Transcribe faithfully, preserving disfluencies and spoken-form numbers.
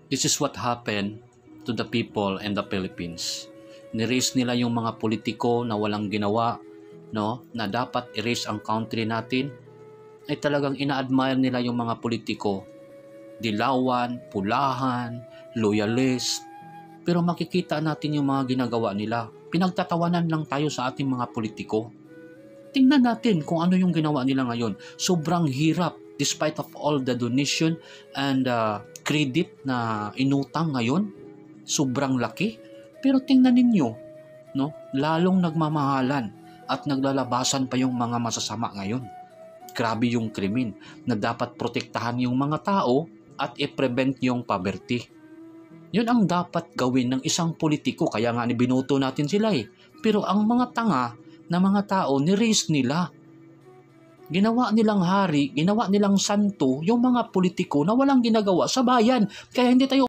This is what happened to the people in the Philippines. Ni-raise nila yung mga politiko na walang ginawa, no, na dapat i-raise ang country natin. Ay talagang ina-admire nila yung mga politiko. Dilawan, pulahan, loyalist. Pero makikita natin yung mga ginagawa nila. Pinagtatawanan lang tayo sa ating mga politiko. Tingnan natin kung ano yung ginawa nila ngayon. Sobrang hirap despite of all the donation and uh, credit na inutang ngayon. Sobrang laki. Pero tingnan ninyo, no? Lalong nagmamahalan at naglalabasan pa yung mga masasama ngayon. Grabe yung krimen na dapat protektahan yung mga tao at i-prevent yung poverty. Yun ang dapat gawin ng isang politiko, kaya nga binoto natin sila eh. Pero ang mga tanga na mga tao, ni-raise nila. Ginawa nilang hari, ginawa nilang santo yung mga politiko na walang ginagawa sa bayan. Kaya hindi tayo